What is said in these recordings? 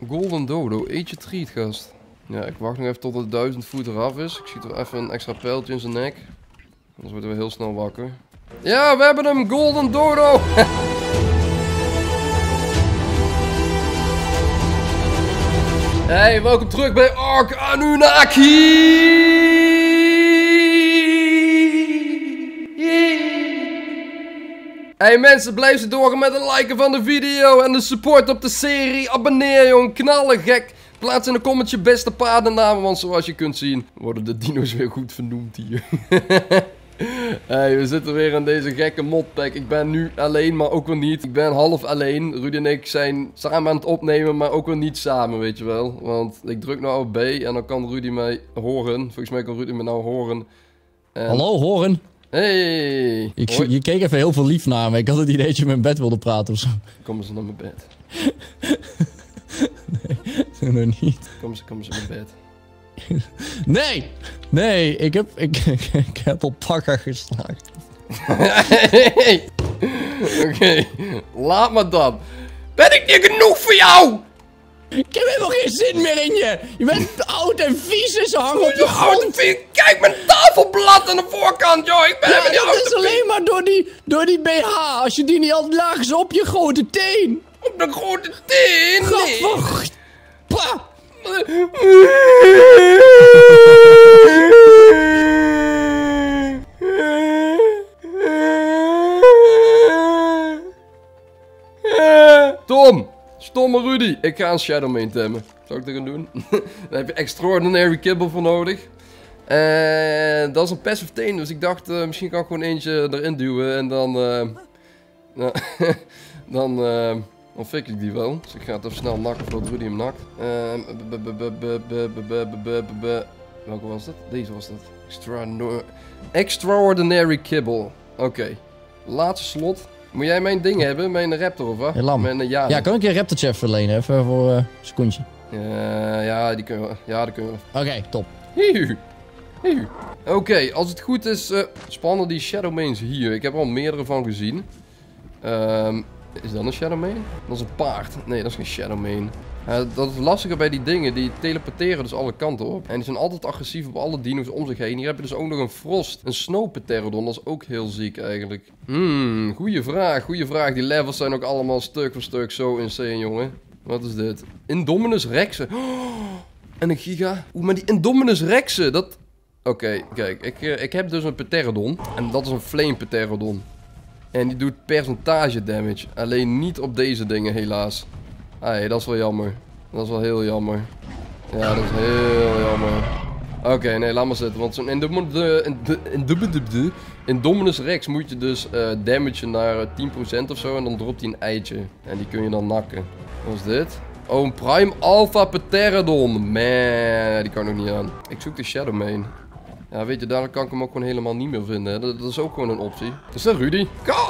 Golden Dodo, eet je treat, gast. Ja, ik wacht nog even tot het 1000 voet eraf is. Ik zie er even een extra pijltje in zijn nek. Anders worden we heel snel wakker. Ja, we hebben hem! Golden Dodo! Hey, welkom terug bij Ark Anunnaki! Hey mensen, blijf ze doorgaan met een liken van de video en de support op de serie. Abonneer jong, knallen gek. Plaats in de comments je beste paardennamen, want zoals je kunt zien worden de dino's weer goed vernoemd hier. Hey, we zitten weer in deze gekke modpack. Ik ben nu alleen, maar ook weer niet. Ik ben half alleen. Rudy en ik zijn samen aan het opnemen, maar ook weer niet samen, weet je wel. Want ik druk nou op B en dan kan Rudy mij horen. Volgens mij kan Rudy me nou horen. En... Hallo, horen. Hey! Je keek even heel veel lief naar me. Ik had het idee dat je in mijn bed wilde praten of zo. Kom eens naar mijn bed. Nee, nog niet. Kom eens naar mijn bed. Nee, ik heb op pakken geslagen. Oké, laat maar dan. Ben ik niet genoeg voor jou? Ik heb helemaal geen zin meer in je. Je bent oud en vies en ze hangen op je grond. Kijk, mijn tafelblad aan de voorkant, joh. Ik ben Ja, even niet dat oud is en alleen maar door die BH. Als je die niet al laag is op je grote teen. op de grote teen. Gadver. Pa. Tom, stomme Rudy. Ik ga een Shadowmane temmen. Zou ik dat gaan doen? Daar heb je Extraordinary Kibble voor nodig. En dat is een passive teen, dus ik dacht misschien kan ik gewoon eentje erin duwen en dan fik ik die wel. Dus ik ga het even snel nakken voordat Rudy hem nakt. Welke was dat? Deze was dat. Extraordinary Kibble. Oké. Laatste slot. Moet jij mijn ding hebben? Mijn raptor of wat? Hey, lam. Ja, kan ik je een raptortje even verlenen? Even voor een secondje. Ja, die kunnen we. Ja, die kunnen we. Oké, top. Oké, als het goed is, spannen die Shadowmanes hier. Ik heb er al meerdere van gezien. Is dat een Shadowmane? Dat is een paard. Nee, dat is geen Shadowmane. Dat is lastiger bij die dingen. Die teleporteren dus alle kanten op. En die zijn altijd agressief op alle dino's om zich heen. Hier heb je dus ook nog een Frost. Een Snowpterodon. Dat is ook heel ziek eigenlijk. Goeie vraag. Goeie vraag. Die levels zijn ook allemaal stuk voor stuk zo insane, jongen. Wat is dit? Indominus Rexen. Oh, en een giga. Maar die Indominus Rexen, dat... Oké, kijk. Ik heb dus een Pterodon. En dat is een Flame Pterodon. En die doet percentage damage. Alleen niet op deze dingen, helaas. Ah, dat is wel jammer. Dat is wel heel jammer. Ja, dat is heel jammer. Oké, nee, laat maar zitten. Want zo'n Indominus Rex moet je dus damagen naar 10% of zo. En dan dropt hij een eitje. En die kun je dan nakken. Wat is dit? Oh, een Prime Alpha Pterodon. Man, die kan ik nog niet aan. Ik zoek de Shadowmane. Ja, weet je, daar kan ik hem ook gewoon helemaal niet meer vinden. Dat is ook gewoon een optie. Is dat Rudy?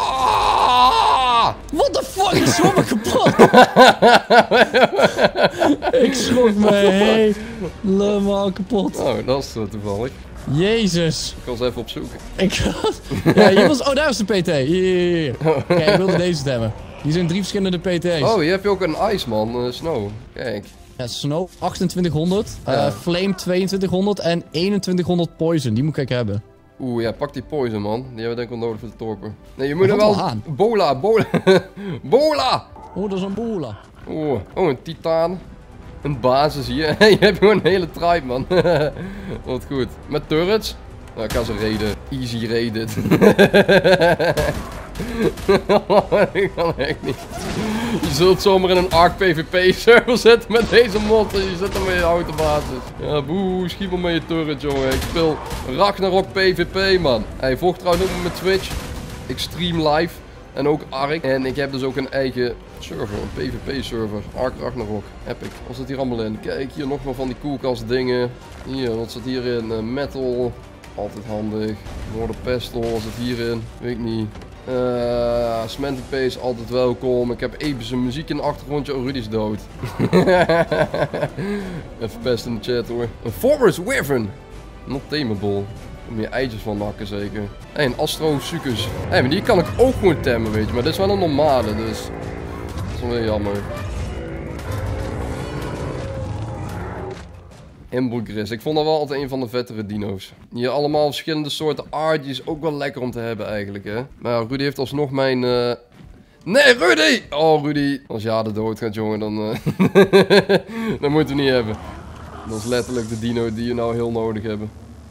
What the fuck? Ik schrok me kapot. Ik schrok me helemaal kapot. Oh, dat is toevallig. Jezus. Ik was even op zoek. Ja, hier was... Oh, daar is de PT. Hier. Kijk, ik wilde deze stemmen. Hier zijn 3 verschillende PT's. Oh, hier heb je ook een Iceman, Snow. Kijk. Ja, Snow 2800, Ja. Flame 2200 en 2100 Poison. Die moet ik hebben. Oeh, ja, pak die Poison, man. Die hebben we denk ik wel nodig voor de torpen. Nee, je moet er Wat wel... een haan. Bola! Bola! Oh, dat is een boela. Oh, een Titaan. Een basis hier. Je hebt gewoon een hele tribe, man. Wat goed. Met turrets? Nou, ik ga ze raiden. Easy raiden. Ik kan echt niet. Je zult zomaar in een Ark PvP server zitten met deze mod en je zit er met je autobasis. Ja, boe, schiet maar met je turret, jongen. Ik speel Ragnarok PvP, man. Hij volgt trouwens ook met Twitch. Ik stream live. En ook Ark. En ik heb dus ook een eigen server, een PvP server. Ark Ragnarok. Epic. Wat zit hier allemaal in? Kijk, hier nog maar van die koelkast dingen. Hier, wat zit hierin? Metal. Altijd handig. Mortal Pestle, wat zit hierin? Weet ik niet. Cementing Paste, altijd welkom. Ik heb epische muziek in de achtergrondje. Oh, Rudy is dood. Even pest in de chat hoor. Een Forest Wyvern. Not tameable. Om je eitjes van nakken zeker. Hé, een Astrosuchus. Hé, maar die kan ik ook gewoon temmen, weet je. Maar dit is wel een normale, dus... Dat is wel heel jammer. Imbolgris. Ik vond dat wel altijd een van de vettere dino's. Hier allemaal verschillende soorten art. Die is ook wel lekker om te hebben eigenlijk, hè. Maar ja, Rudy heeft alsnog mijn... Nee, Rudy! Oh, Rudy. Als Jade dood gaat, jongen, dan... dat moeten we niet hebben. Dat is letterlijk de dino die je nou heel nodig hebben.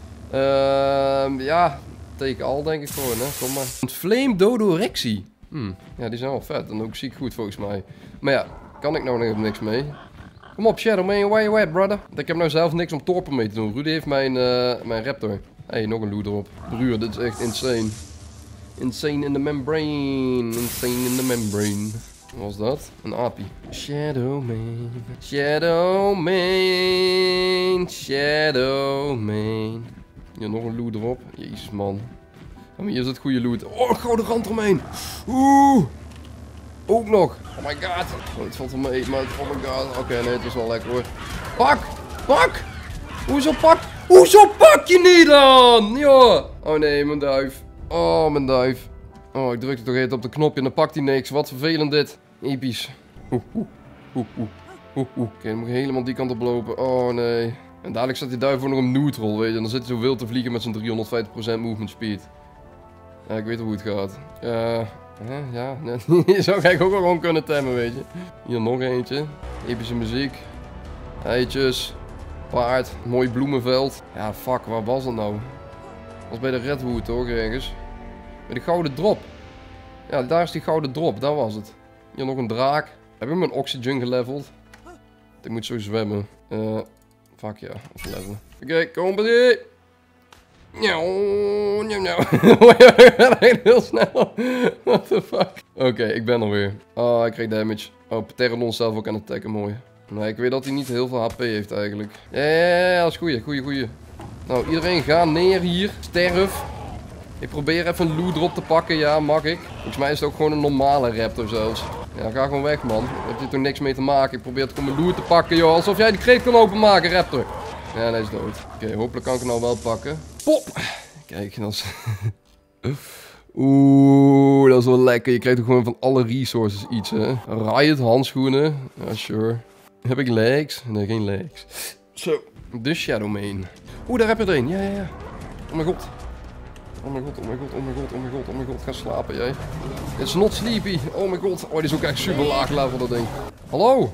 Ja, take all denk ik gewoon, hè. Kom maar. Een Flame Dodorexie. Ja, die zijn wel vet. En ook ziek goed volgens mij. Maar ja, kan ik nou nog niks mee? Kom op, Shadow Man, where you at, brother? Ik heb nou zelf niks om torpen mee te doen. Rudy heeft mijn raptor. Hey, nog een loot erop. Bruur, dit is echt insane. Insane in the membrane. Insane in the membrane. Wat was dat? Een apie. Shadow Man. Shadow Man. Shadow Man. Hier nog een loot erop. Jezus, man. Maar hier is het goede loot. Oh, een gouden rand eromheen. Oeh. Ook nog. Oh my god. Oh, het valt er mee. Maar oh my god. Oké, nee, het is wel lekker hoor. Pak. Pak. Hoezo pak? Hoezo pak je niet dan? Ja. Oh nee, mijn duif. Oh, mijn duif. Oh, ik drukte toch even op de knopje en dan pakt hij niks. Wat vervelend dit. Episch. Oké, dan moet ik helemaal die kant op lopen. Oh nee. En dadelijk staat die duif ook nog op neutral, weet je. En dan zit hij zo wild te vliegen met zijn 350% movement speed. Ja, ik weet hoe het gaat. Ja, je zou eigenlijk ook wel gewoon kunnen temmen, weet je. Hier nog eentje. Epische muziek. Eitjes. Paard. Mooi bloemenveld. Ja, fuck, waar was dat nou? Dat was bij de Redwood, toch, ergens. Bij de gouden drop. Ja, daar is die gouden drop. Daar was het. Hier nog een draak. Heb ik mijn oxygen geleveld? Ik moet zo zwemmen. Fuck ja, of levelen. Oké, kom bij die. Heel snel. What the fuck. Oké, ik ben er weer. Oh, ik kreeg damage. Oh, Pterodon zelf ook aan het attacken, mooi. Nee, ik weet dat hij niet heel veel HP heeft eigenlijk. Ja, dat is goeie. Nou, iedereen ga neer hier. Sterf. Ik probeer even een loot erop te pakken, ja, mag ik. Volgens mij is het ook gewoon een normale raptor zelfs. Ja, ga gewoon weg, man. Daar heb je toch niks mee te maken. Ik probeer het gewoon mijn loot te pakken, joh. Alsof jij die kreet kan openmaken, raptor. Ja, hij is dood. Oké, hopelijk kan ik hem nou wel pakken. Pop! Kijk, dat is... Oeh, dat is wel lekker. Je krijgt ook gewoon van alle resources iets, hè. Riot handschoenen. Ja, sure. Heb ik legs? Nee, geen legs. Zo. De Shadow Man. Oeh, daar heb je er een. Ja. Oh mijn god. Oh mijn god. Ga slapen, jij. It's not sleepy. Oh mijn god. Oh, die is ook echt super laag level, dat ding. Hallo?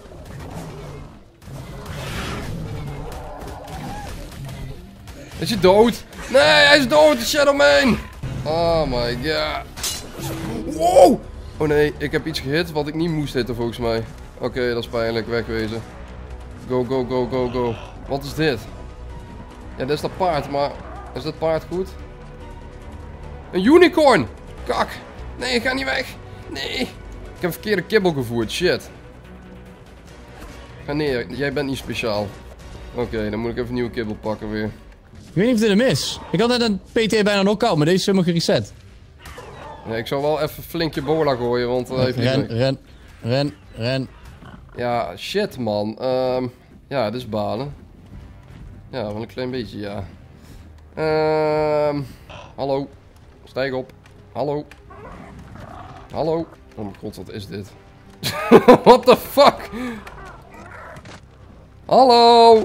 Is hij dood? Nee, hij is dood, de Shadow Man. Oh my god. Wow. Oh nee, ik heb iets gehit wat ik niet moest hitten volgens mij. Oké, dat is pijnlijk. Wegwezen. Go. Wat is dit? Ja, dit is dat paard, maar... Is dat paard goed? Een unicorn! Kak! Nee, ga niet weg! Nee! Ik heb een verkeerde kibbel gevoerd, shit. Ga neer, jij bent niet speciaal. Oké, dan moet ik even een nieuwe kibbel pakken weer. Ik weet niet of dit hem is. Ik had net een PT bijna knock-out, maar deze is helemaal gereset. Ja, ik zal wel even flink je bola gooien, want... Ren. Ja, shit man. Ja, dit is balen. Ja, wel een klein beetje, ja. Hallo. Stijg op. Hallo. Oh mijn god, wat is dit? What the fuck? Hallo.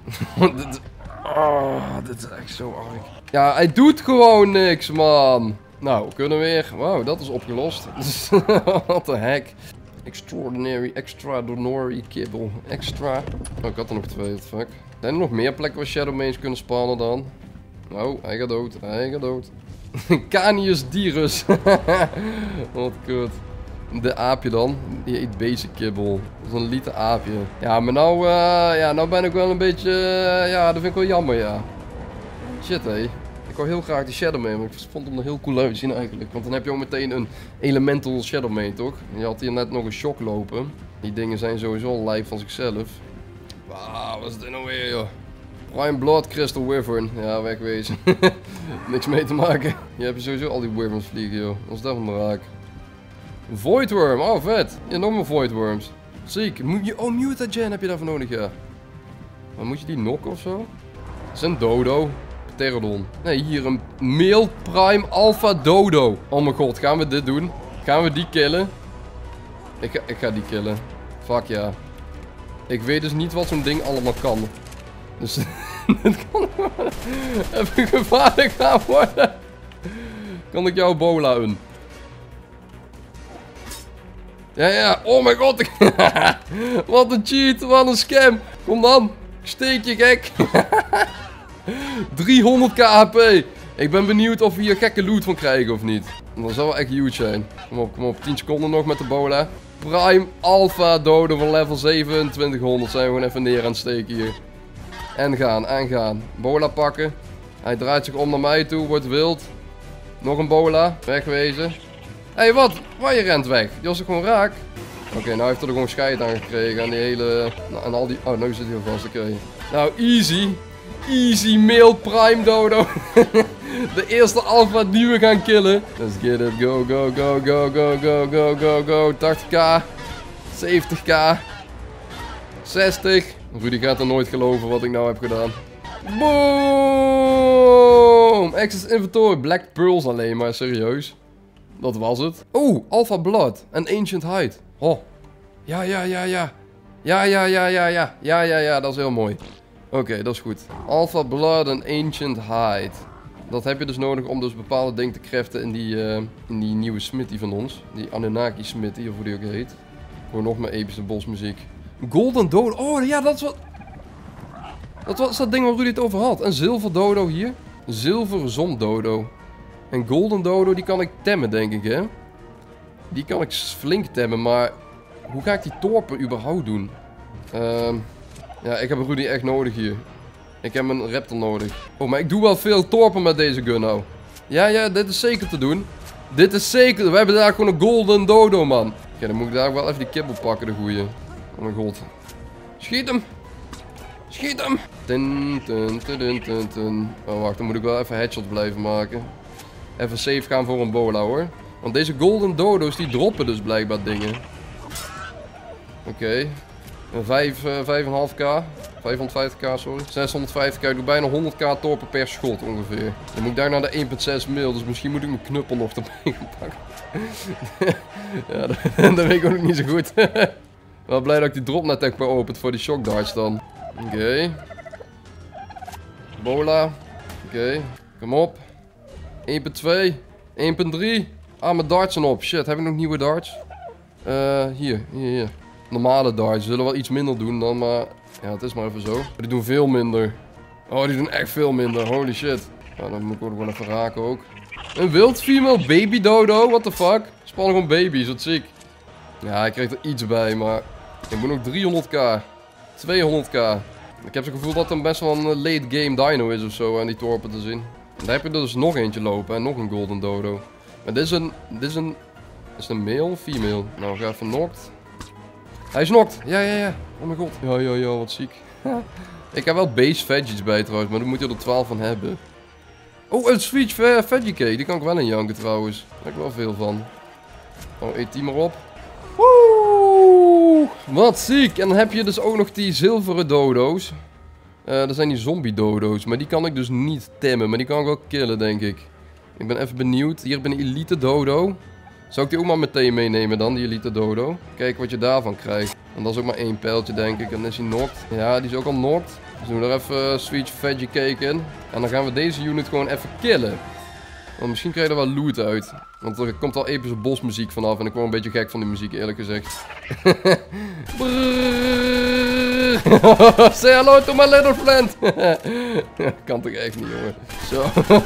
Dit is echt zo erg. Ja, hij doet gewoon niks, man. Nou, we kunnen weer. Wow, dat is opgelost. What the heck. Extraordinary kibbel. Extra. Oh, ik had er nog 2, what the fuck. Zijn er nog meer plekken waar Shadow Mains kunnen spannen dan? Nou, hij gaat dood. Canius dirus. Wat kut. De aapje dan. Die eet basic kibbel. Dat is een liter aapje. Ja, maar nou, nou ben ik wel een beetje... ja, dat vind ik wel jammer, ja. Shit, hé. Ik wou heel graag die Shadow Man, maar ik vond hem er heel cool uitzien eigenlijk. Want dan heb je ook meteen een Elemental Shadow Man, toch? En je had hier net nog een shock lopen. Die dingen zijn sowieso al lijf van zichzelf. Wauw, wat is dit nou weer, joh? Prime Blood Crystal Wyvern. Ja, wegwezen. Niks mee te maken. Je hebt sowieso al die Wyverns vliegen, joh. Wat is dat van raak? Voidworm, oh vet. Ja, nog meer Voidworms. Ziek. Oh, Mutagen heb je daarvoor nodig, ja. Maar moet je die knocken of zo? Dat is een dodo. Pterodon. Nee, hier een Male Prime Alpha Dodo. Oh mijn god, gaan we dit doen? Gaan we die killen? Ik ga die killen. Fuck ja. Ik weet dus niet wat zo'n ding allemaal kan. Dus dit kan even gevaarlijk gaan worden. Kan ik jou bola in? Ja. Oh mijn god. Wat een cheat. Wat een scam. Kom dan. Steek je gek. 300k HP. Ik ben benieuwd of we hier gekke loot van krijgen of niet. Dat zal wel echt huge zijn. Kom op. 10 seconden nog met de bola. Prime Alpha Dodo van level 2700 zijn we gewoon even neer aan het steken hier. En gaan. Bola pakken. Hij draait zich om naar mij toe. Wordt wild. Nog een bola. Wegwezen. Hé, wat? Waar je rent weg? Die was er gewoon raak. Oké, nou heeft hij er gewoon scheid aan gekregen. En die hele... En al die... Oh, nu zit hij al vast. Oké. Nou, easy. Easy male prime dodo. De eerste alpha die we gaan killen. Let's get it. Go. 80k. 70k. 60. Rudy gaat er nooit geloven wat ik nou heb gedaan. Boom! Access inventory. Black pearls alleen maar. Serieus. Dat was het. Oeh, Alpha Blood. En Ancient Hide. Oh. Ja. Ja, dat is heel mooi. Oké, dat is goed. Alpha Blood en Ancient Hide. Dat heb je dus nodig om dus bepaalde dingen te craften in die nieuwe smithy van ons. Die Anunnaki smithy, of hoe die ook heet. Gewoon nog meer epische bosmuziek. Golden Dodo. Oh ja, dat is wat... Dat was dat ding waar Rudy het over had. Een zilver dodo hier. Zilver zon dodo. En golden dodo, die kan ik temmen, denk ik, hè. Die kan ik flink temmen, maar... Hoe ga ik die torpen überhaupt doen? Ja, ik heb Rudy echt nodig hier. Ik heb een raptor nodig. Oh, maar ik doe wel veel torpen met deze gun nou. Ja, dit is zeker te doen. Dit is zeker... We hebben daar gewoon een golden dodo, man. Oké, dan moet ik daar wel even die kibbel pakken, de goeie. Oh mijn god. Schiet hem. Schiet hem. Oh, wacht, dan moet ik wel even headshots blijven maken. Even safe gaan voor een bola, hoor. Want deze golden dodo's, die droppen dus blijkbaar dingen. Oké. 5,5k. 550k, sorry. 650k. Ik doe bijna 100k torpen per schot ongeveer. Dan moet ik daar naar de 1,6 mil. Dus misschien moet ik mijn knuppel nog erbij gaan pakken. Ja, dat weet ik ook nog niet zo goed. Wel blij dat ik die drop net heb geopend voor die shock darts dan. Oké. Bola. Oké. Kom op. 1,2. 1,3. Ah, mijn darts zijn op. Shit, heb ik nog nieuwe darts? Hier. Normale darts. Zullen wel iets minder doen dan, maar... Ja, het is maar even zo. Die doen veel minder. Oh, die doen echt veel minder. Holy shit. Nou, dan moet ik ook gewoon even raken ook. Een wild female baby dodo? What the fuck? Spannen gewoon baby's, wat ziek. Ja, ik kreeg er iets bij, maar... Ik moet nog 300k. 200k. Ik heb zo'n gevoel dat er best wel een late game dino is of zo aan die torpen te zien. Daar heb je er dus nog eentje lopen en nog een golden dodo. Maar dit is een... Is het een male of female? Nou, ga even knocked. Hij is knocked. Ja. Oh mijn god. Ja, wat ziek. Ik heb wel base veggies bij trouwens, maar dan moet je er 12 van hebben. Oh, een sweet veggie cake. Die kan ik wel in janken trouwens. Daar heb ik wel veel van. Oh, eet die maar op. Woe! Wat ziek. En dan heb je dus ook nog die zilveren dodo's. Dat zijn die zombie dodo's. Maar die kan ik dus niet temmen. Maar die kan ik wel killen, denk ik. Ik ben even benieuwd. Hier ben een elite dodo. Zou ik die ook maar meteen meenemen dan, die elite dodo? Kijk wat je daarvan krijgt. En dat is ook maar 1 pijltje, denk ik. En dan is hij knocked. Ja, die is ook al knocked. Dus doen we er even sweet veggie cake in. En dan gaan we deze unit gewoon even killen. Want misschien krijg je er wel loot uit. Want er komt al epische bosmuziek vanaf. En ik word een beetje gek van die muziek, eerlijk gezegd. Say hello to my little friend. Kan toch echt niet, jongen. Zo.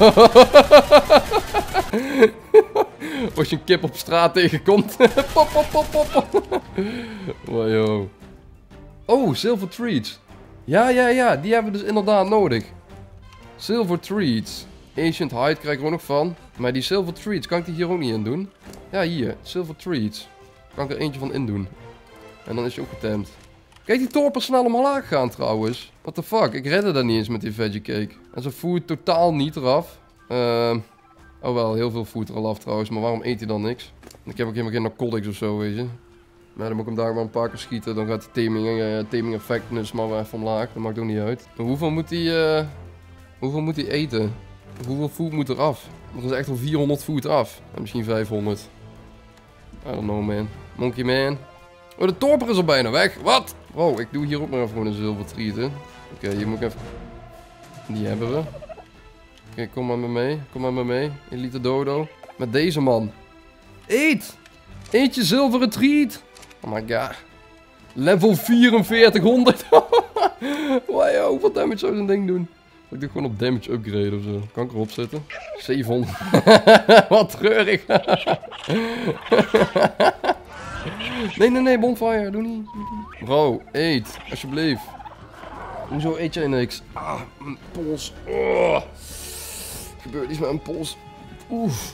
Als je een kip op straat tegenkomt. Pop. Wow, yo. Oh, silver treats. Ja. Die hebben we dus inderdaad nodig. Silver treats. Ancient Hide krijg ik er ook nog van. Maar die silver treats, kan ik die hier ook niet in doen? Ja, hier. Silver treats. Kan ik er eentje van in doen. En dan is je ook getemd. Kijk, die torpen snel omlaag gaan trouwens. What the fuck? Ik redde dat niet eens met die veggie cake. En zijn food totaal niet eraf. Oh wel, heel veel food er al af trouwens. Maar waarom eet hij dan niks? Ik heb ook helemaal geen narcotics of zo, weet je. Maar dan moet ik hem daar maar een paar keer schieten. Dan gaat die taming effectiveness maar weer even omlaag. Dat maakt ook niet uit. Maar hoeveel moet hij eten? Hoeveel food moet er af? Er is echt al 400 food af. En misschien 500. I don't know, man. Monkey man. Oh, de torper is al bijna weg. Wat? Bro, ik doe hier ook maar even gewoon een zilver treat, hè. Oké, hier moet ik even... Die hebben we. Oké, kom maar met mee. Kom maar met mee. Elite dodo. Met deze man. Eet! Eet je zilveren treat! Oh my god. Level 4400. Wow, hoeveel damage zou zo'n ding doen? Ik doe gewoon op damage upgrade of zo. Kan ik erop zetten? 700. Wat treurig. Nee, bonfire. Doe niet. Bro, eet. Alsjeblieft. Hoezo eet jij niks? Ah, mijn pols. Oh. Er gebeurt iets met mijn pols. Oef.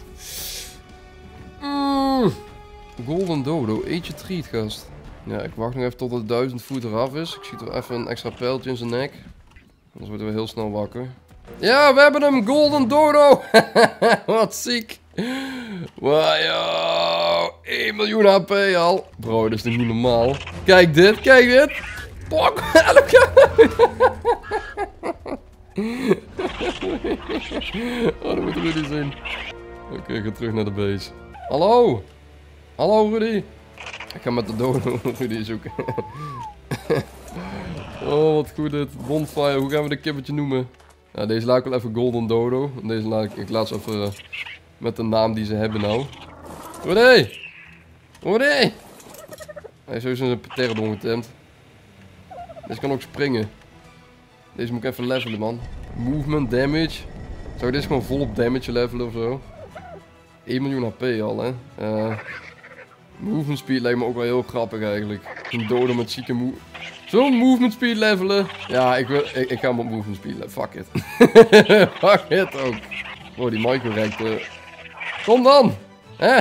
Golden dodo. Eet je treat, gast. Ja, ik wacht nog even tot het 1000 voet eraf is. Ik zie er even een extra pijltje in zijn nek. Anders worden we heel snel wakker. Ja, we hebben hem! Golden dodo! Wat ziek! Wow, 1 miljoen HP al. Bro, dat is toch niet normaal? Kijk dit, kijk dit! Pok! Oh, dat moet Rudy zien. Oké, ik ga terug naar de base. Hallo! Hallo Rudy! Ik ga met de dodo Rudy zoeken. Oh, wat goed dit. Bonfire, hoe gaan we de kippetje noemen? Ja, deze laat ik wel even Golden Dodo. Deze laat ze even met de naam die ze hebben nou. Rudy! Rudy! Hij is sowieso in zijn pterodon getemd. Deze kan ook springen. Deze moet ik even levelen, man. Movement, damage. Zou ik deze gewoon volop damage levelen of zo? 1 miljoen HP al, hè. Movement speed lijkt me ook wel heel grappig eigenlijk. Een dodo met zieke zo'n movement speed levelen. Ja, ik ga hem op movement speed levelen. Fuck it. Fuck it ook. Oh, die micro rekt. Kom dan! Hè?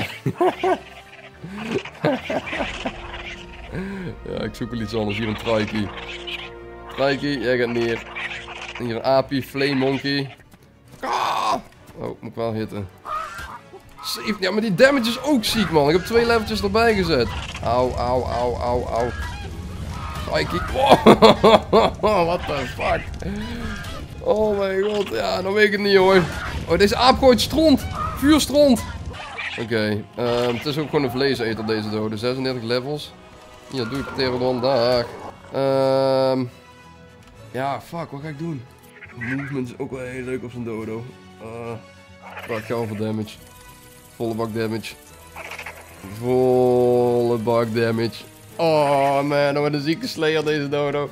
Ja, ik zoek wel iets anders. Hier een Trikey. Trikey, jij gaat neer. Hier een Apie, Flame Monkey. Oh, moet ik wel hitten. Ja, maar die damage is ook ziek, man. Ik heb 2 leveltjes erbij gezet. Au. Trikey. What the fuck. Oh mijn god. Ja, dan weet ik het niet, hoor. Oh, deze aap gooit stront. Vuurstront. Oké. Het is ook gewoon een vleeseter, deze dode. 36 levels. Hier, doe ik pterodon. Dag. Ja, fuck. Wat ga ik doen? Movement is ook wel heel leuk op zijn dodo. Ik ga over damage. Volle bak damage. Volle bak damage. Oh man, wat een zieke slayer deze dodo.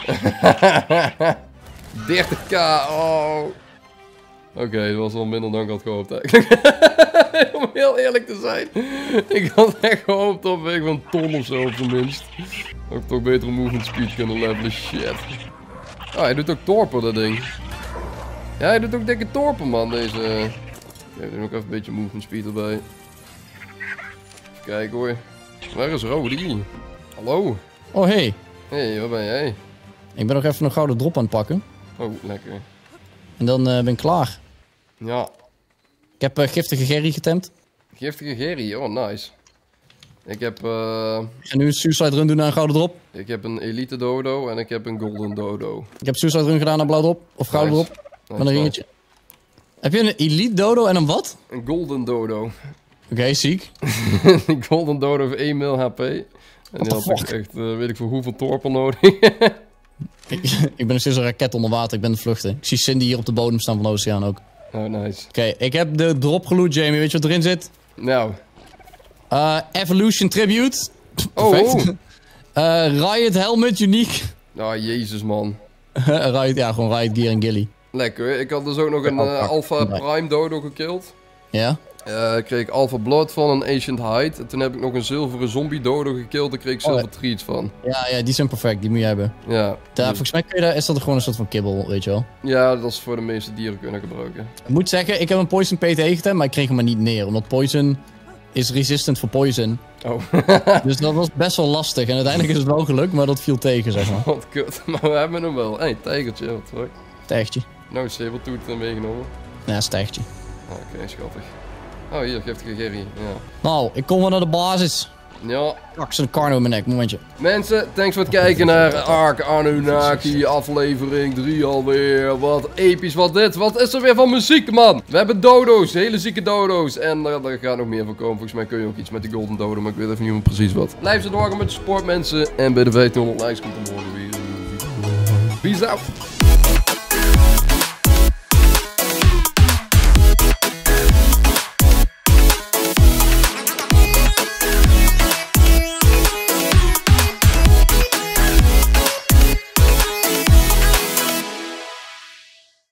30k, oh. Oké, dat was wel minder dan ik had gehoopt eigenlijk. Om heel eerlijk te zijn. Ik had echt gehoopt op een van ton of zo op zijn minst. Dat ik toch betere movement speed kunnen levelen, shit. Ah, hij doet ook torpen, dat ding. Ja, hij doet ook dikke torpen, man, deze... Oké, we doen ook even een beetje movement speed erbij. Even kijken hoor. Waar is Rody? Hallo? Oh, hey. Hey, waar ben jij? Ik ben nog even een gouden drop aan het pakken. Oh, lekker. En dan ben ik klaar. Ja. Ik heb giftige Gerry getemd. Giftige Gerry, oh nice. Ik heb... En nu een suicide run doen naar een gouden drop. Ik heb een elite dodo en ik heb een golden dodo. Ik heb suicide run gedaan naar blauw drop. Of gouden Nice. drop. Nice, Met een ringetje. Heb je een elite dodo en een wat? Een golden dodo. Oké, ziek. Die golden dodo heeft 1 mil HP. En die had fuck? echt, weet ik voor hoeveel torpen nodig. Ik ben nog steeds een raket onder water. Ik ben aan het vluchten. Ik zie Cindy hier op de bodem staan van de oceaan ook. Oh, nice. Oké, ik heb de drop geloot, Jamie. Weet je wat erin zit? Nou. Evolution Tribute. Oh, Perfect. Riot Helmet, uniek. Oh, jezus man. Riot, ja, gewoon Riot Gear en Gilly. Lekker. Ik had dus ook nog een Alpha Prime dodo gekilld. Ja? Ik kreeg Alpha Blood van, een Ancient Hide. En toen heb ik nog een zilveren zombie dodo gekilld. Daar kreeg ik zilver treats van. Ja, die zijn perfect. Die moet je hebben. Ja. Volgens mij is dat gewoon een soort van kibbel, weet je wel. Ja, dat is voor de meeste dieren kunnen gebruiken. Ik moet zeggen, ik heb een Poison PT getemd, maar ik kreeg hem maar niet neer. Omdat Poison is resistant voor Poison. Oh. Dus dat was best wel lastig. En uiteindelijk is het wel gelukt, maar dat viel tegen, zeg maar. Wat kut. Maar we hebben hem wel. Hé, tijgertje. Wat fuck. Tijgertje. Nou, sabertooth meegenomen. Ja, stijgertje. Oké, schattig. Oh, hier, giftige Gerry. Ja. Nou, ik kom wel naar de basis. Ja. Kak, zo'n Carno in mijn nek, momentje. Mensen, thanks voor het kijken naar Ark Anunnaki, aflevering 3 alweer. Wat episch, wat dit. Wat is er weer van muziek, man? We hebben dodo's, hele zieke dodo's. En daar gaat nog meer van komen. Volgens mij kun je ook iets met die golden dodo, maar ik weet even niet meer precies wat. Blijf zo doorgaan met de support, mensen. En bij de 1500 likes komt er morgen weer. Peace out.